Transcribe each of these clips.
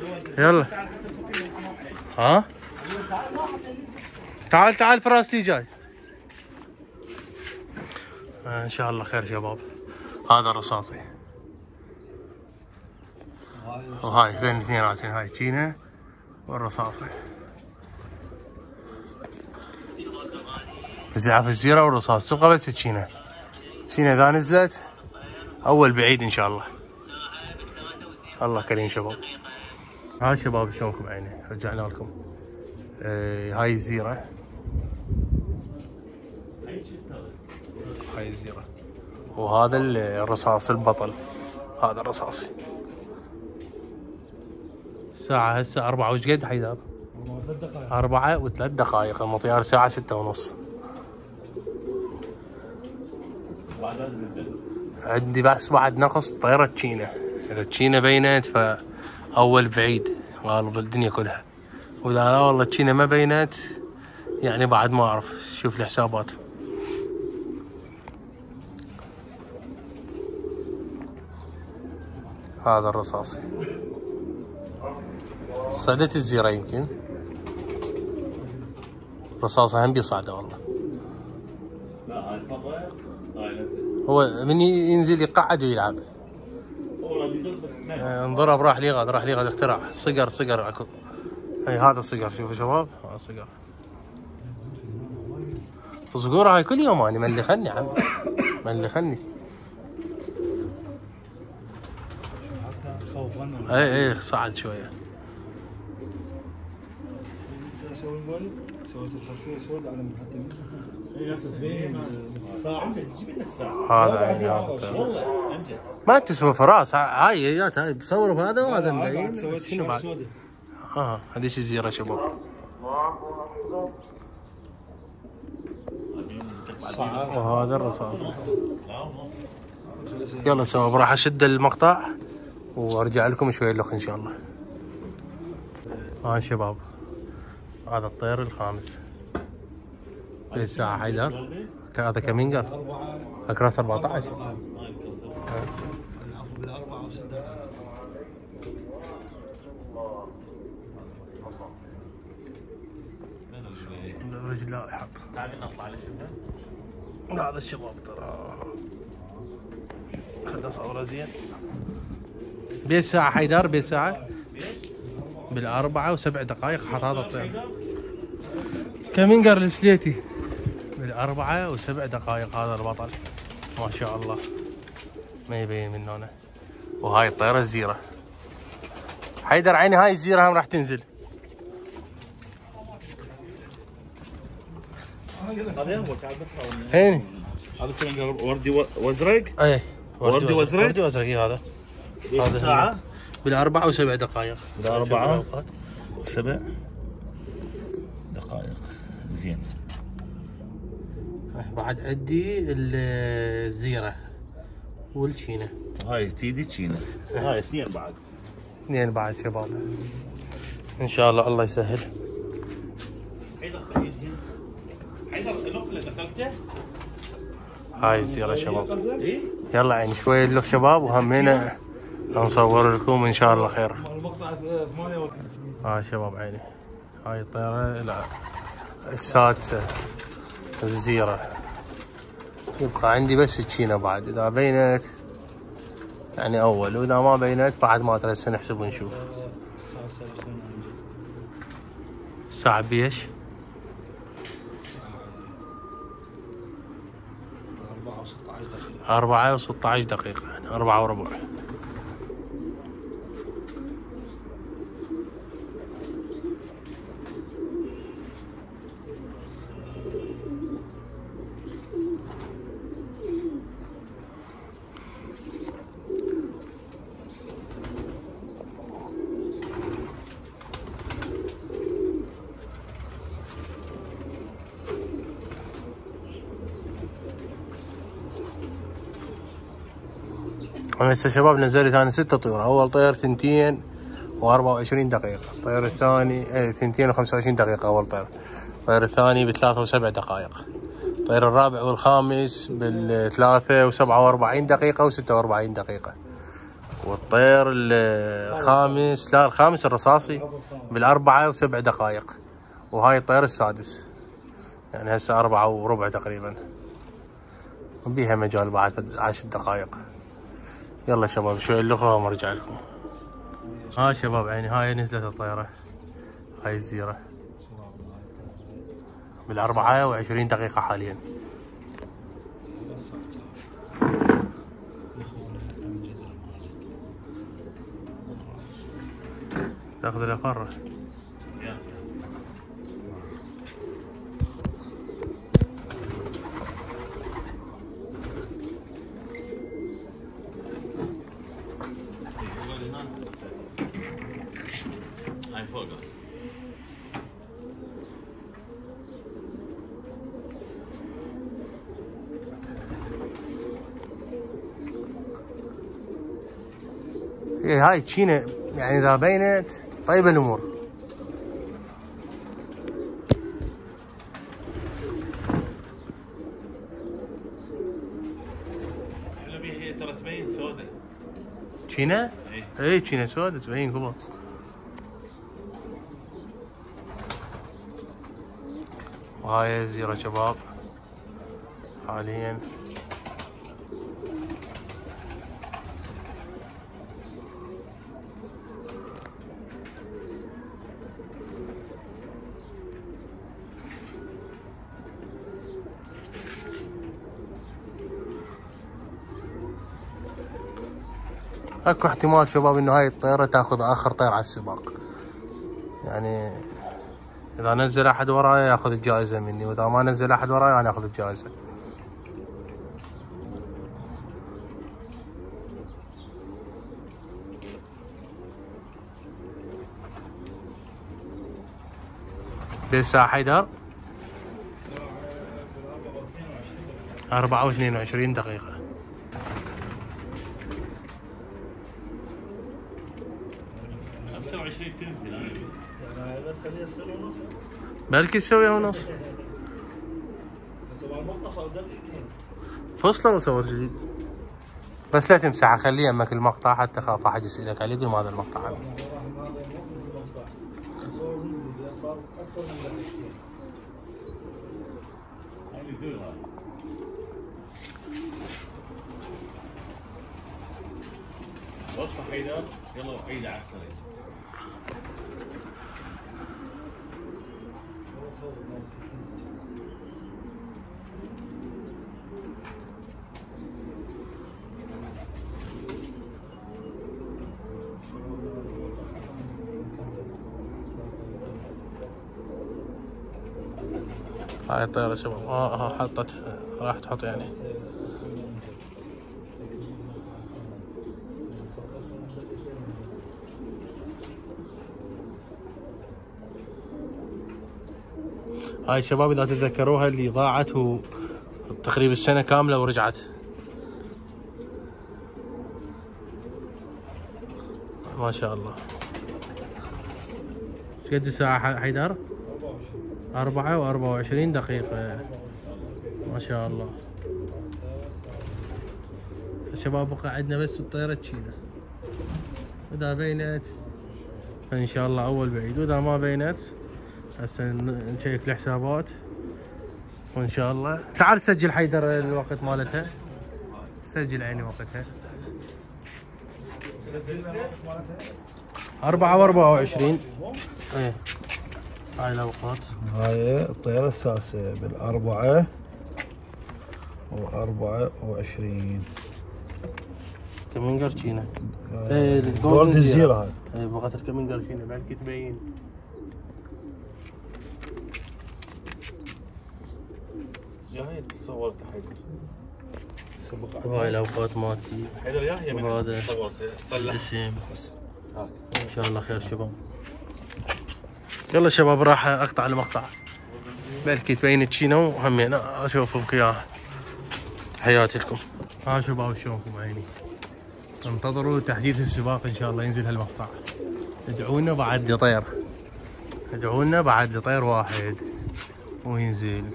يلا ها تعال فراستي جاي. ان شاء الله خير شباب. هذا الرصاصي وهاي اثنين اثنيناتين، هاي تشينا والرصاصي. زعاف الزيرة والرصاص تبقى بس تشينا. تشينا اذا نزلت اول بعيد ان شاء الله. الله كريم شباب. هاي شباب شلونكم عيني، رجعنا لكم. هاي الزيرة، هاي الزيرة، وهذا الرصاص البطل. هذا الرصاصي. الساعة هسه 4 وش قد حيدر؟ 4 و3 دقائق. المطيار الساعة 6:30. عندي بس بعد نقص طيرة تشينا. إذا تشينا بينت فأول بعيد غالب الدنيا كلها، وإذا لا والله تشينا ما بينت يعني بعد ما أعرف. شوف الحسابات. هذا الرصاصي. صعدت الزيرة يمكن. رصاصة هم بيصعده والله. لا هاي فرة، هاي هو من ينزل يقعد ويلعب. انضرب راح ليغاد اختراع. صقر اكو. هاي هذا صقر. شوفوا شباب هذا صقر. صقوره هاي كل يوم اني ملخني عم ملخني. اي صعد شويه. سويت الخلفيه سود على محتمين. هذا عيني هذا ما تسوى فراس. هاي هاي بصوروا بهذا وهذا مبين. شنو بعد؟ هذيك الزيره شباب. وهذا الرصاص. يلا شباب راح اشد المقطع وارجع لكم شوي الاخ ان شاء الله. شباب هذا الطير الخامس بالساعة حيدر. هذا كمينجر اكراس 14. رجله يحط. تعال نطلع لشباب. هذا الشباب ترى خذ صورة زين. بالساعة حيدر بالساعة بال4 و7 دقائق حط هذا الطير. كمينجر السليتي بال4 و7 دقائق. هذا البطل ما شاء الله ما يبين من هنا. وهاي الطيرة الزيرة. حيدر عيني هاي الزيرة هم راح تنزل. هيني هذا كمينجر وردي وازرق. ايه وردي وازرق. وردي وازرق. هذا ساعة بال4 و7 دقائق. بال4 و7 دقائق. زين. بعد عندي الزيرة والتشينا. هاي تيدي تشينا. هاي اثنين بعد. اثنين بعد شباب. ان شاء الله يسهل. حيدر اللوخ اللي دخلته. هاي الزيرة شباب. يلا عيني شوي اللوخ شباب وهمينا نصور لكم ان شاء الله خير. شباب عيني هاي الطيرة السادسة الزيرة. يبقى عندي بس تشينا بعد. اذا بينت يعني اول، واذا ما بينت بعد ما ادري هسه نحسب ونشوف. الساعة بيش 4 و16 دقيقة. 4 وربع. انا هسه شباب نزلت انا 6 طيور. اول طير 2 و24 دقيقة. الطير الثاني 2 و25 دقيقة اول طير. الطير الثاني ب3 و7 دقائق. الطير الرابع والخامس بال3 و47 دقيقة و46 دقيقة. والطير الخامس، لا الخامس الرصاصي بالأربعة وسبع دقائق. وهاي الطير السادس، يعني هسه 4 وربع تقريبا، وبيها مجال بعد 10 دقائق. يلا شباب شوي اللغة وارجع لكم. ها شباب عيني هاي نزلت الطيرة، هاي الزيرة بالأربعة و20 دقيقة حاليا. تاخذ الأفرة. هاي فوق. هاي تشينا يعني اذا بينت طيب الامور. هي ترى تبين سوداء. تشينا؟ اي تشينا سوداء تبين كبر. وهاي الزيرة شباب حاليا. اكو احتمال شباب انه هاي الطيارة تاخذ اخر طير على السباق، يعني اذا نزل احد وراي ياخذ الجائزة مني، واذا ما نزل احد وراي انا اخذ الجائزة. الساعة حيدر 4 و22 دقيقة. تنزل لا تخليها سنة ونص. بلكي تسويها ونص. بس بعد المقطع صار دقيقتين. فصله وصور جديد. بس لا تمسحها، خليها يمك المقطع حتى خاف احد يسألك عليه يقول ما هذا المقطع هذا. هاي نزول هاي. وقف حيدر يلا عيد على السريع. هاي الطيارة شباب حطت، راح تحط يعني. هاي الشباب اذا تتذكروها اللي ضاعت تقريبا السنة كاملة ورجعت. ما شاء الله. ايش قد الساعة حيدر؟ 4 و24 دقيقة. ما شاء الله. شباب بقى عندنا بس الطيارة تشينا، اذا بينت فان شاء الله اول بعيد، واذا ما بينت هسه نشيك الحسابات وان شاء الله. تعال سجل حيدر الوقت مالتها، سجل عيني وقتها 4 و24. ايه هاي الاوقات. هاي الطيارة السادسة بالأربعة و24. كمينجر تشينا. جولدن زيرو هاي. ايه بغيت كمينجر تشينا بلكي تبين. يا هي صورت حيدر. هاي الاوقات مالتي. حيدر يا هي من وهذا صورت طلع الاسم. ان شاء الله خير شباب. يلا شباب راح اقطع المقطع بلكي تبين تشينا وهمين اشوف لكم اياها. تحياتي لكم. ها شباب شلونكم عيني. انتظروا تحديث السباق ان شاء الله ينزل هالمقطع. ادعونا بعد لطير، ادعونا بعد لطير واحد وينزل.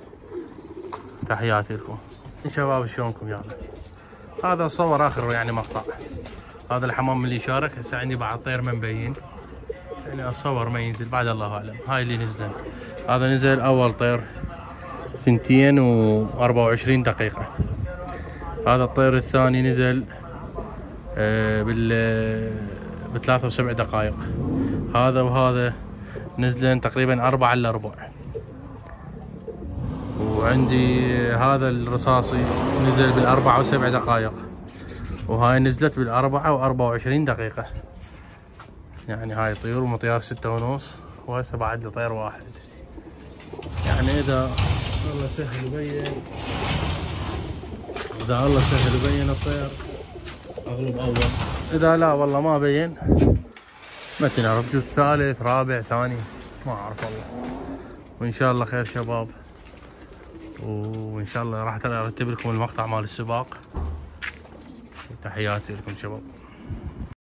تحياتي لكم شباب شلونكم يلا. هذا صور اخر يعني مقطع، هذا الحمام اللي شارك. هسه عندي بعد طير ما مبين، يعني اتصور ما ينزل بعد الله اعلم. هاي اللي نزلن. هذا نزل اول طير 2 و24 دقيقة. هذا الطير الثاني نزل ب 3 و7 دقائق. هذا وهذا نزلن تقريبا 4 إلا ربع. وعندي هذا الرصاصي نزل بال4 و7 دقائق، وهاي نزلت بال4 و24 دقيقة. يعني هاي طيور ومطيار 6.5، وهسه بعد لي طير واحد. يعني اذا الله سهل يبين، اذا الله سهل يبين الطير اغلب اول، اذا لا والله ما بين ما تنعرف، جزء ثالث رابع ثاني ما اعرف والله. وان شاء الله خير شباب، وان شاء الله راح ارتب لكم المقطع مال السباق. تحياتي لكم شباب.